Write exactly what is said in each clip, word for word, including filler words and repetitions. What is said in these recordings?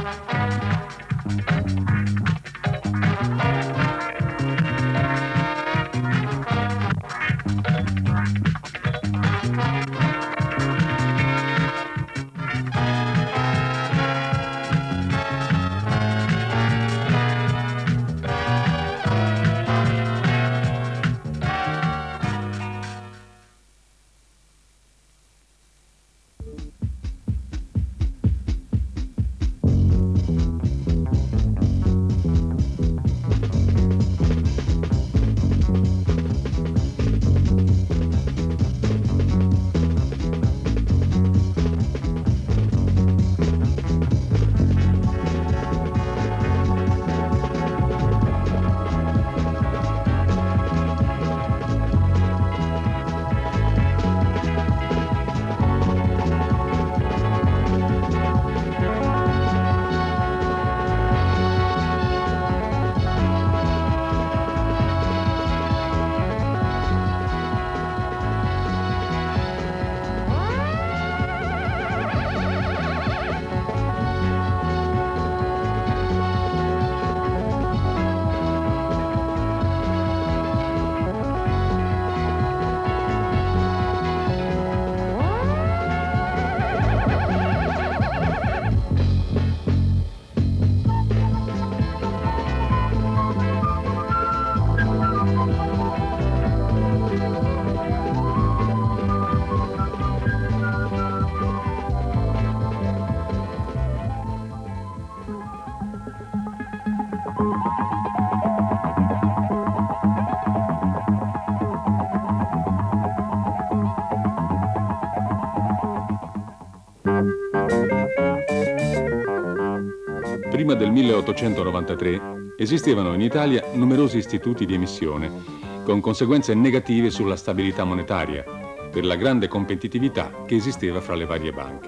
Prima del milleottocentonovantatré esistevano in Italia numerosi istituti di emissione, con conseguenze negative sulla stabilità monetaria, per la grande competitività che esisteva fra le varie banche.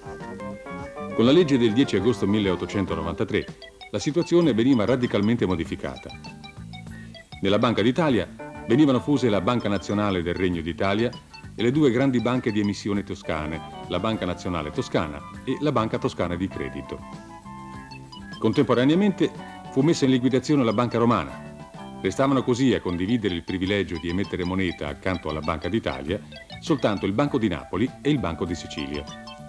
Con la legge del dieci agosto milleottocentonovantatré la situazione veniva radicalmente modificata. Nella Banca d'Italia venivano fuse la Banca Nazionale del Regno d'Italia e le due grandi banche di emissione toscane, la Banca Nazionale Toscana e la Banca Toscana di Credito. Contemporaneamente fu messa in liquidazione la Banca Romana. Restavano così a condividere il privilegio di emettere moneta accanto alla Banca d'Italia soltanto il Banco di Napoli e il Banco di Sicilia.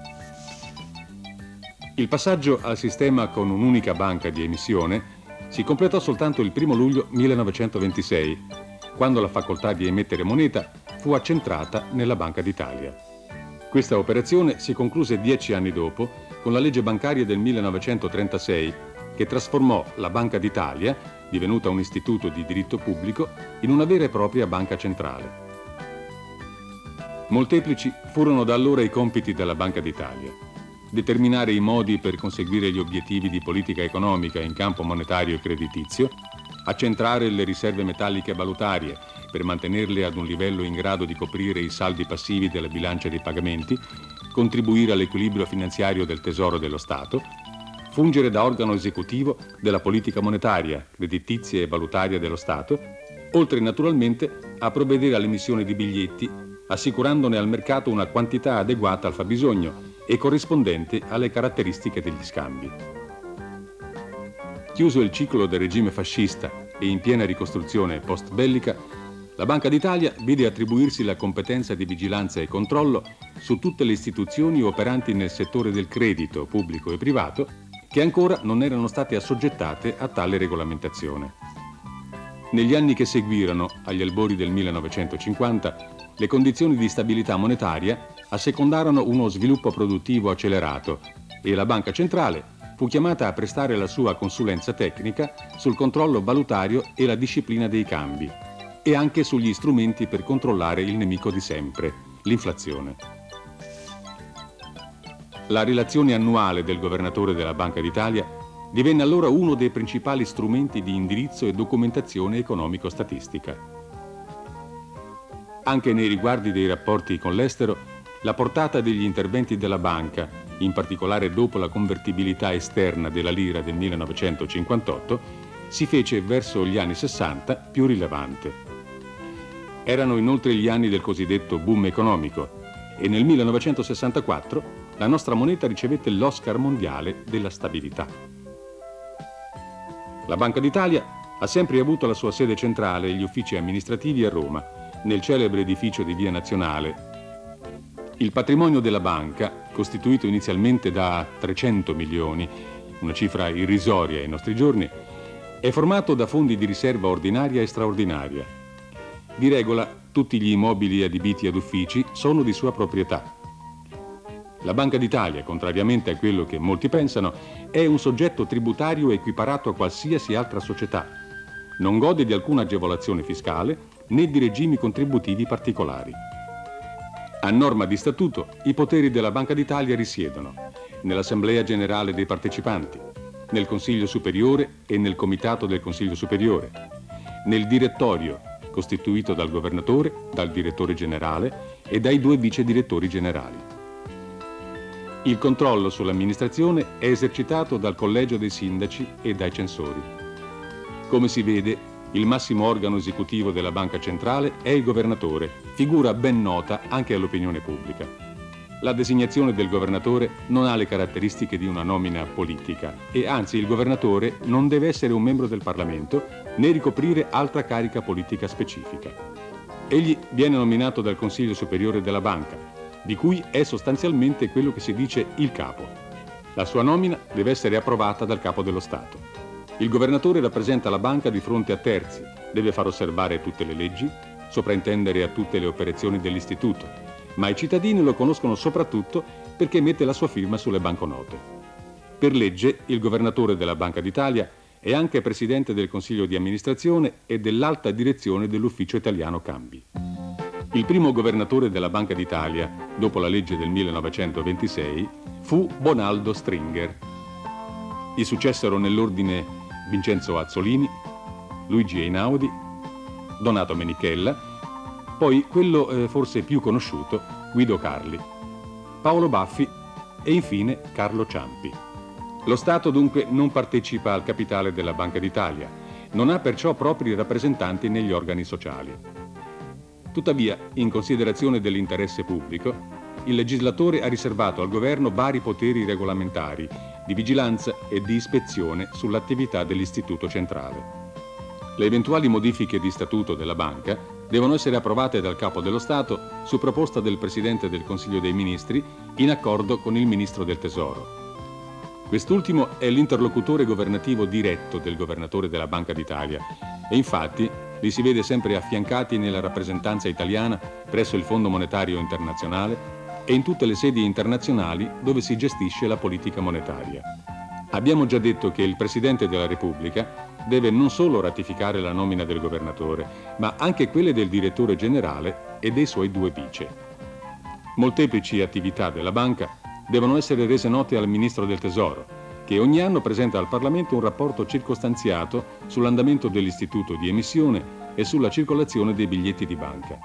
Il passaggio al sistema con un'unica banca di emissione si completò soltanto il primo luglio millenovecentoventisei, quando la facoltà di emettere moneta fu accentrata nella Banca d'Italia. Questa operazione si concluse dieci anni dopo con la legge bancaria del millenovecentotrentasei, che trasformò la Banca d'Italia, divenuta un istituto di diritto pubblico, in una vera e propria banca centrale. Molteplici furono da allora i compiti della Banca d'Italia: determinare i modi per conseguire gli obiettivi di politica economica in campo monetario e creditizio, accentrare le riserve metalliche valutarie per mantenerle ad un livello in grado di coprire i saldi passivi della bilancia dei pagamenti, contribuire all'equilibrio finanziario del Tesoro dello Stato, fungere da organo esecutivo della politica monetaria, creditizia e valutaria dello Stato, oltre naturalmente a provvedere all'emissione di biglietti, assicurandone al mercato una quantità adeguata al fabbisogno e corrispondente alle caratteristiche degli scambi. Chiuso il ciclo del regime fascista e in piena ricostruzione post-bellica, la Banca d'Italia vide attribuirsi la competenza di vigilanza e controllo su tutte le istituzioni operanti nel settore del credito, pubblico e privato, che ancora non erano state assoggettate a tale regolamentazione. Negli anni che seguirono, agli albori del millenovecentocinquanta, le condizioni di stabilità monetaria assecondarono uno sviluppo produttivo accelerato e la Banca Centrale fu chiamata a prestare la sua consulenza tecnica sul controllo valutario e la disciplina dei cambi, e anche sugli strumenti per controllare il nemico di sempre, l'inflazione. La relazione annuale del governatore della Banca d'Italia divenne allora uno dei principali strumenti di indirizzo e documentazione economico-statistica. Anche nei riguardi dei rapporti con l'estero, la portata degli interventi della banca, in particolare dopo la convertibilità esterna della lira del millenovecentocinquantotto, si fece verso gli anni sessanta più rilevante. Erano inoltre gli anni del cosiddetto boom economico e nel millenovecentosessantaquattro la nostra moneta ricevette l'Oscar mondiale della stabilità. La Banca d'Italia ha sempre avuto la sua sede centrale e gli uffici amministrativi a Roma, nel celebre edificio di Via Nazionale. Il patrimonio della banca, costituito inizialmente da trecento milioni, una cifra irrisoria ai nostri giorni, è formato da fondi di riserva ordinaria e straordinaria. Di regola, tutti gli immobili adibiti ad uffici sono di sua proprietà. La Banca d'Italia, contrariamente a quello che molti pensano, è un soggetto tributario equiparato a qualsiasi altra società. Non gode di alcuna agevolazione fiscale né di regimi contributivi particolari. A norma di statuto, i poteri della Banca d'Italia risiedono nell'Assemblea Generale dei Partecipanti, nel Consiglio Superiore e nel Comitato del Consiglio Superiore, nel Direttorio, costituito dal Governatore, dal Direttore Generale e dai due Vice Direttori Generali. Il controllo sull'amministrazione è esercitato dal Collegio dei Sindaci e dai Censori. Come si vede, il massimo organo esecutivo della Banca Centrale è il Governatore, figura ben nota anche all'opinione pubblica. La designazione del Governatore non ha le caratteristiche di una nomina politica e anzi il Governatore non deve essere un membro del Parlamento né ricoprire altra carica politica specifica. Egli viene nominato dal Consiglio Superiore della Banca, di cui è sostanzialmente quello che si dice il capo. La sua nomina deve essere approvata dal Capo dello Stato. Il Governatore rappresenta la banca di fronte a terzi, deve far osservare tutte le leggi, sopraintendere a tutte le operazioni dell'istituto, ma i cittadini lo conoscono soprattutto perché mette la sua firma sulle banconote. Per legge, il Governatore della Banca d'Italia è anche Presidente del Consiglio di amministrazione e dell'alta direzione dell'Ufficio Italiano Cambi. Il primo Governatore della Banca d'Italia, dopo la legge del millenovecentoventisei, fu Bonaldo Stringer. Gli successero nell'ordine Vincenzo Azzolini, Luigi Einaudi, Donato Menichella, poi quello eh, forse più conosciuto, Guido Carli, Paolo Baffi e infine Carlo Ciampi. Lo Stato dunque non partecipa al capitale della Banca d'Italia, non ha perciò propri rappresentanti negli organi sociali. Tuttavia, in considerazione dell'interesse pubblico, il legislatore ha riservato al governo vari poteri regolamentari di vigilanza e di ispezione sull'attività dell'Istituto Centrale. Le eventuali modifiche di statuto della banca devono essere approvate dal Capo dello Stato su proposta del Presidente del Consiglio dei Ministri in accordo con il Ministro del Tesoro. Quest'ultimo è l'interlocutore governativo diretto del Governatore della Banca d'Italia e infatti li si vede sempre affiancati nella rappresentanza italiana presso il Fondo Monetario Internazionale e in tutte le sedi internazionali dove si gestisce la politica monetaria. Abbiamo già detto che il Presidente della Repubblica deve non solo ratificare la nomina del Governatore, ma anche quelle del Direttore Generale e dei suoi due vice. Molteplici attività della Banca devono essere rese note al Ministro del Tesoro, che ogni anno presenta al Parlamento un rapporto circostanziato sull'andamento dell'istituto di emissione e sulla circolazione dei biglietti di banca.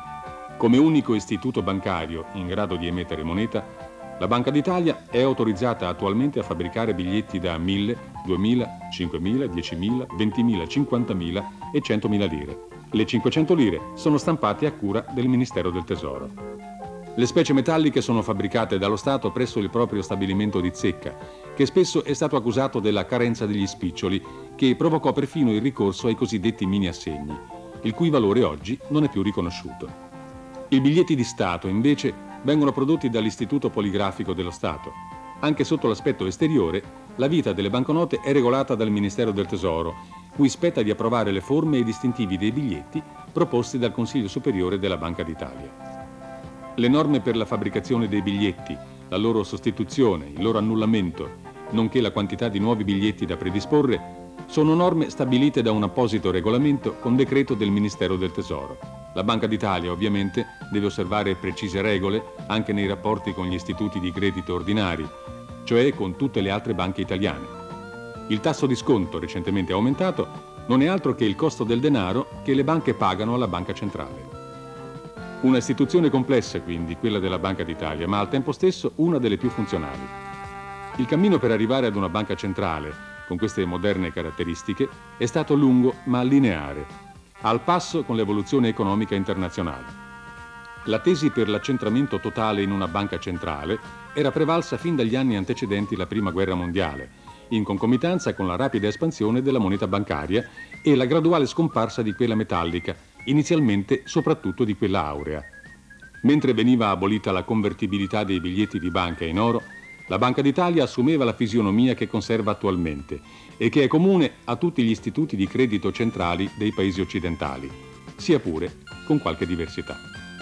Come unico istituto bancario in grado di emettere moneta, la Banca d'Italia è autorizzata attualmente a fabbricare biglietti da mille, duemila, cinquemila, diecimila, ventimila, cinquantamila e centomila lire. Le cinquecento lire sono stampate a cura del Ministero del Tesoro. Le specie metalliche sono fabbricate dallo Stato presso il proprio stabilimento di Zecca, che spesso è stato accusato della carenza degli spiccioli, che provocò perfino il ricorso ai cosiddetti mini-assegni, il cui valore oggi non è più riconosciuto. I biglietti di Stato, invece, vengono prodotti dall'Istituto Poligrafico dello Stato. Anche sotto l'aspetto esteriore, la vita delle banconote è regolata dal Ministero del Tesoro, cui spetta di approvare le forme e i distintivi dei biglietti proposti dal Consiglio Superiore della Banca d'Italia. Le norme per la fabbricazione dei biglietti, la loro sostituzione, il loro annullamento, nonché la quantità di nuovi biglietti da predisporre, sono norme stabilite da un apposito regolamento con decreto del Ministero del Tesoro. La Banca d'Italia, ovviamente, deve osservare precise regole anche nei rapporti con gli istituti di credito ordinari, cioè con tutte le altre banche italiane. Il tasso di sconto, recentemente aumentato, non è altro che il costo del denaro che le banche pagano alla Banca Centrale. Una istituzione complessa, quindi, quella della Banca d'Italia, ma al tempo stesso una delle più funzionali. Il cammino per arrivare ad una banca centrale, con queste moderne caratteristiche, è stato lungo ma lineare, al passo con l'evoluzione economica internazionale. La tesi per l'accentramento totale in una banca centrale era prevalsa fin dagli anni antecedenti la Prima Guerra Mondiale, in concomitanza con la rapida espansione della moneta bancaria e la graduale scomparsa di quella metallica, inizialmente soprattutto di quella aurea. Mentre veniva abolita la convertibilità dei biglietti di banca in oro, la Banca d'Italia assumeva la fisionomia che conserva attualmente e che è comune a tutti gli istituti di credito centrali dei paesi occidentali, sia pure con qualche diversità.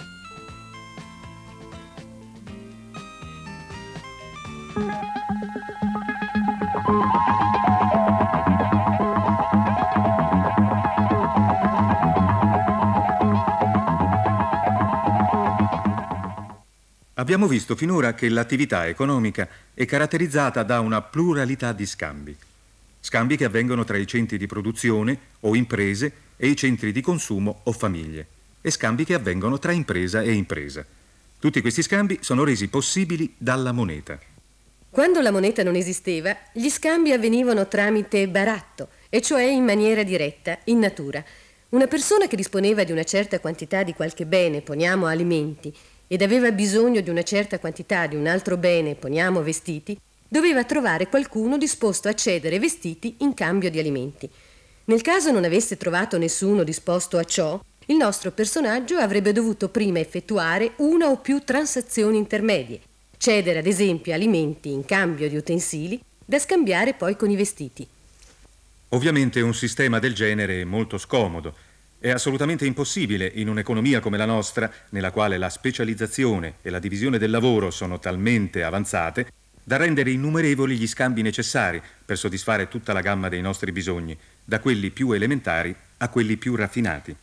Abbiamo visto finora che l'attività economica è caratterizzata da una pluralità di scambi. Scambi che avvengono tra i centri di produzione o imprese e i centri di consumo o famiglie, e scambi che avvengono tra impresa e impresa. Tutti questi scambi sono resi possibili dalla moneta. Quando la moneta non esisteva, gli scambi avvenivano tramite baratto, e cioè in maniera diretta, in natura. Una persona che disponeva di una certa quantità di qualche bene, poniamo alimenti, ed aveva bisogno di una certa quantità di un altro bene, poniamo vestiti, doveva trovare qualcuno disposto a cedere vestiti in cambio di alimenti. Nel caso non avesse trovato nessuno disposto a ciò, il nostro personaggio avrebbe dovuto prima effettuare una o più transazioni intermedie, cedere ad esempio alimenti in cambio di utensili da scambiare poi con i vestiti. Ovviamente un sistema del genere è molto scomodo. È assolutamente impossibile in un'economia come la nostra, nella quale la specializzazione e la divisione del lavoro sono talmente avanzate da rendere innumerevoli gli scambi necessari per soddisfare tutta la gamma dei nostri bisogni, da quelli più elementari a quelli più raffinati.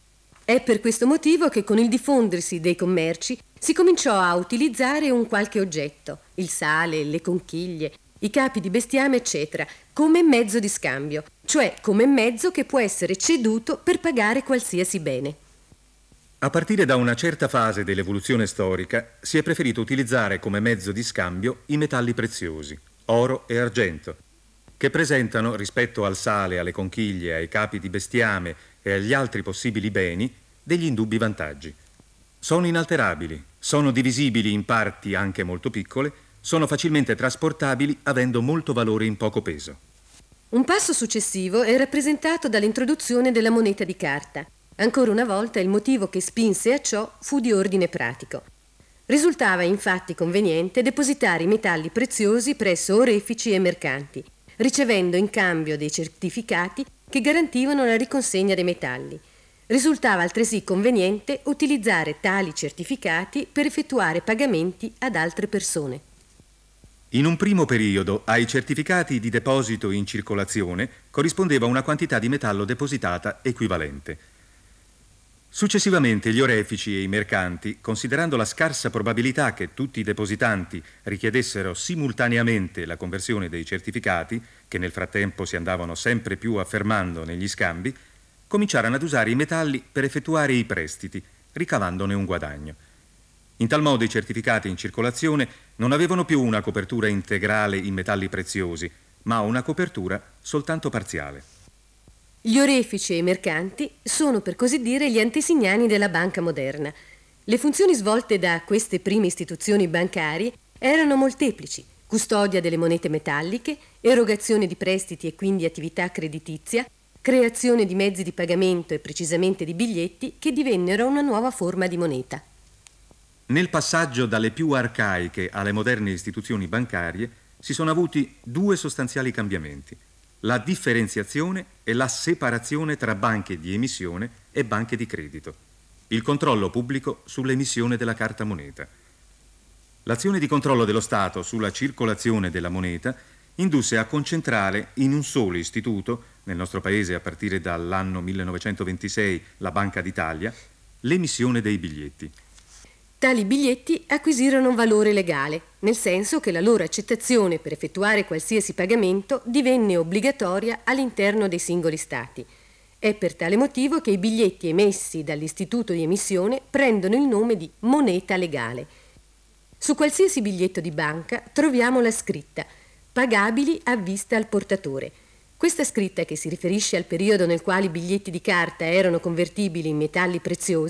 È per questo motivo che con il diffondersi dei commerci si cominciò a utilizzare un qualche oggetto, il sale, le conchiglie, i capi di bestiame, eccetera, come mezzo di scambio, cioè come mezzo che può essere ceduto per pagare qualsiasi bene. A partire da una certa fase dell'evoluzione storica si è preferito utilizzare come mezzo di scambio i metalli preziosi, oro e argento, che presentano, rispetto al sale, alle conchiglie, ai capi di bestiame e agli altri possibili beni, degli indubbi vantaggi. Sono inalterabili, sono divisibili in parti anche molto piccole, sono facilmente trasportabili avendo molto valore in poco peso. Un passo successivo è rappresentato dall'introduzione della moneta di carta. Ancora una volta il motivo che spinse a ciò fu di ordine pratico. Risultava infatti conveniente depositare i metalli preziosi presso orefici e mercanti, ricevendo in cambio dei certificati che garantivano la riconsegna dei metalli. Risultava altresì conveniente utilizzare tali certificati per effettuare pagamenti ad altre persone. In un primo periodo ai certificati di deposito in circolazione corrispondeva una quantità di metallo depositata equivalente. Successivamente gli orefici e i mercanti, considerando la scarsa probabilità che tutti i depositanti richiedessero simultaneamente la conversione dei certificati, che nel frattempo si andavano sempre più affermando negli scambi, cominciarono ad usare i metalli per effettuare i prestiti, ricavandone un guadagno. In tal modo i certificati in circolazione non avevano più una copertura integrale in metalli preziosi, ma una copertura soltanto parziale. Gli orefici e i mercanti sono, per così dire, gli antesignani della banca moderna. Le funzioni svolte da queste prime istituzioni bancarie erano molteplici: custodia delle monete metalliche, erogazione di prestiti e quindi attività creditizia, creazione di mezzi di pagamento e precisamente di biglietti che divennero una nuova forma di moneta. Nel passaggio dalle più arcaiche alle moderne istituzioni bancarie si sono avuti due sostanziali cambiamenti: la differenziazione e la separazione tra banche di emissione e banche di credito, il controllo pubblico sull'emissione della carta moneta. L'azione di controllo dello Stato sulla circolazione della moneta indusse a concentrare in un solo istituto, nel nostro paese a partire dall'anno millenovecentoventisei la Banca d'Italia, l'emissione dei biglietti. Tali biglietti acquisirono un valore legale, nel senso che la loro accettazione per effettuare qualsiasi pagamento divenne obbligatoria all'interno dei singoli stati. È per tale motivo che i biglietti emessi dall'istituto di emissione prendono il nome di moneta legale. Su qualsiasi biglietto di banca troviamo la scritta «Pagabili a vista al portatore». Questa scritta, che si riferisce al periodo nel quale i biglietti di carta erano convertibili in metalli preziosi,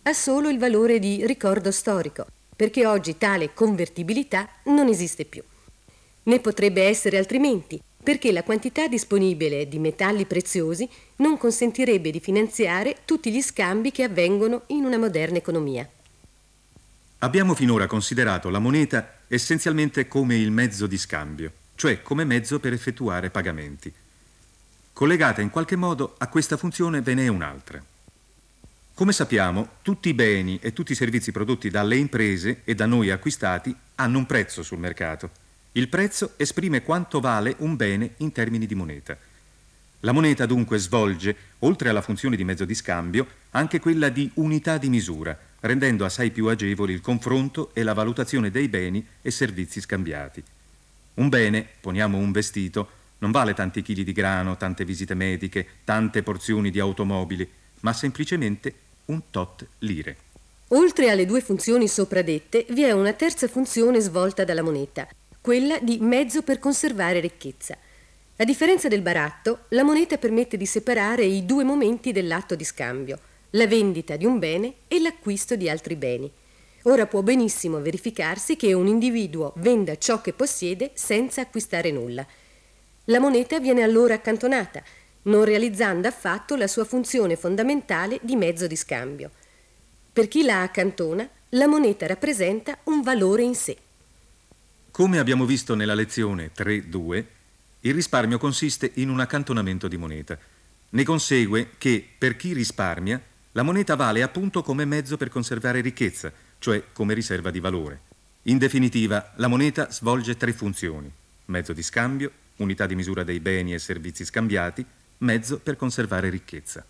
ha solo il valore di ricordo storico, perché oggi tale convertibilità non esiste più. Né potrebbe essere altrimenti, perché la quantità disponibile di metalli preziosi non consentirebbe di finanziare tutti gli scambi che avvengono in una moderna economia. Abbiamo finora considerato la moneta essenzialmente come il mezzo di scambio, cioè come mezzo per effettuare pagamenti. Collegata in qualche modo a questa funzione ve n'è un'altra. Come sappiamo, tutti i beni e tutti i servizi prodotti dalle imprese e da noi acquistati hanno un prezzo sul mercato. Il prezzo esprime quanto vale un bene in termini di moneta. La moneta dunque svolge, oltre alla funzione di mezzo di scambio, anche quella di unità di misura, rendendo assai più agevoli il confronto e la valutazione dei beni e servizi scambiati. Un bene, poniamo un vestito, non vale tanti chili di grano, tante visite mediche, tante porzioni di automobili, ma semplicemente un tot lire. Oltre alle due funzioni sopra dette, vi è una terza funzione svolta dalla moneta, quella di mezzo per conservare ricchezza. A differenza del baratto, la moneta permette di separare i due momenti dell'atto di scambio, la vendita di un bene e l'acquisto di altri beni. Ora può benissimo verificarsi che un individuo venda ciò che possiede senza acquistare nulla. La moneta viene allora accantonata, non realizzando affatto la sua funzione fondamentale di mezzo di scambio. Per chi la accantona, la moneta rappresenta un valore in sé. Come abbiamo visto nella lezione tre due, il risparmio consiste in un accantonamento di moneta. Ne consegue che, per chi risparmia, la moneta vale appunto come mezzo per conservare ricchezza, cioè come riserva di valore. In definitiva, la moneta svolge tre funzioni: mezzo di scambio, unità di misura dei beni e servizi scambiati, mezzo per conservare ricchezza.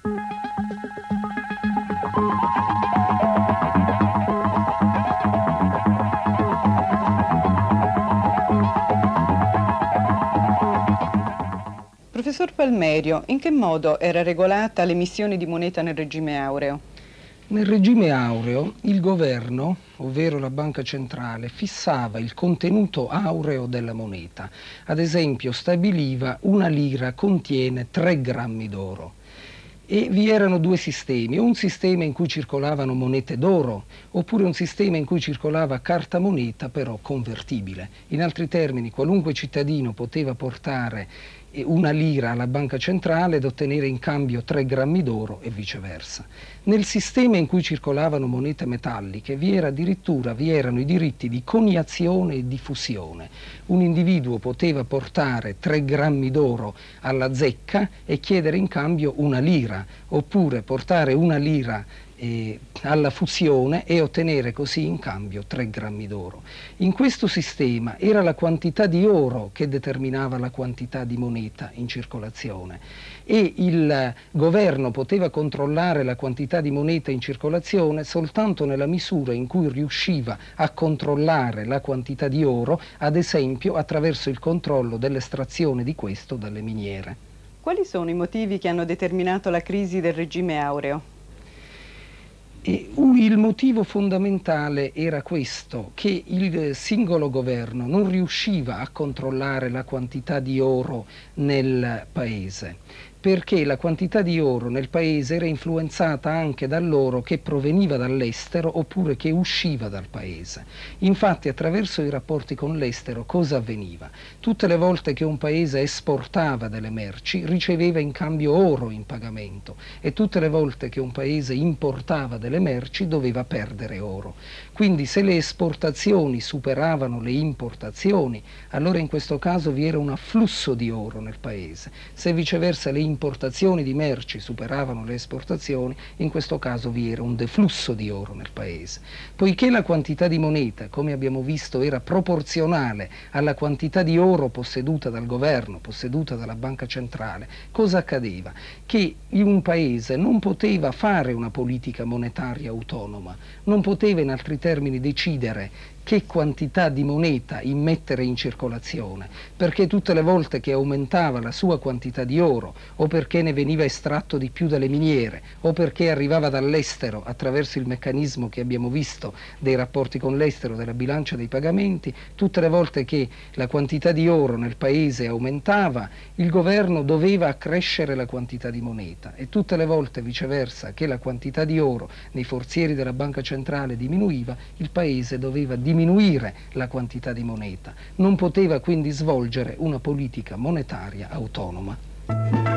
Professor Palmerio, in che modo era regolata l'emissione di moneta nel regime aureo? Nel regime aureo il governo, ovvero la banca centrale, fissava il contenuto aureo della moneta. Ad esempio stabiliva una lira contiene tre grammi d'oro. E vi erano due sistemi, un sistema in cui circolavano monete d'oro, oppure un sistema in cui circolava carta moneta però convertibile. In altri termini, qualunque cittadino poteva portare una lira alla banca centrale ed ottenere in cambio tre grammi d'oro e viceversa. Nel sistema in cui circolavano monete metalliche vi era addirittura vi erano i diritti di coniazione e di fusione. Un individuo poteva portare tre grammi d'oro alla zecca e chiedere in cambio una lira, oppure portare una lira Eh, alla fusione e ottenere così in cambio tre grammi d'oro. In questo sistema era la quantità di oro che determinava la quantità di moneta in circolazione e il governo poteva controllare la quantità di moneta in circolazione soltanto nella misura in cui riusciva a controllare la quantità di oro, ad esempio attraverso il controllo dell'estrazione di questo dalle miniere. Quali sono i motivi che hanno determinato la crisi del regime aureo? E il motivo fondamentale era questo, che il singolo governo non riusciva a controllare la quantità di oro nel paese, perché la quantità di oro nel paese era influenzata anche dall'oro che proveniva dall'estero oppure che usciva dal paese. Infatti attraverso i rapporti con l'estero cosa avveniva? Tutte le volte che un paese esportava delle merci riceveva in cambio oro in pagamento e tutte le volte che un paese importava delle merci doveva perdere oro. Quindi se le esportazioni superavano le importazioni, allora in questo caso vi era un afflusso di oro nel paese. Se viceversa le importazioni di merci superavano le esportazioni, in questo caso vi era un deflusso di oro nel paese. Poiché la quantità di moneta, come abbiamo visto, era proporzionale alla quantità di oro posseduta dal governo, posseduta dalla banca centrale, cosa accadeva? Che un paese non poteva fare una politica monetaria autonoma, non poteva in altri termini decidere che quantità di moneta immettere in circolazione, perché tutte le volte che aumentava la sua quantità di oro, o perché ne veniva estratto di più dalle miniere, o perché arrivava dall'estero attraverso il meccanismo che abbiamo visto dei rapporti con l'estero, della bilancia dei pagamenti, tutte le volte che la quantità di oro nel paese aumentava, il governo doveva accrescere la quantità di moneta, e tutte le volte viceversa che la quantità di oro nei forzieri della banca centrale diminuiva, il paese doveva diminuire la quantità di moneta, non poteva quindi svolgere una politica monetaria autonoma.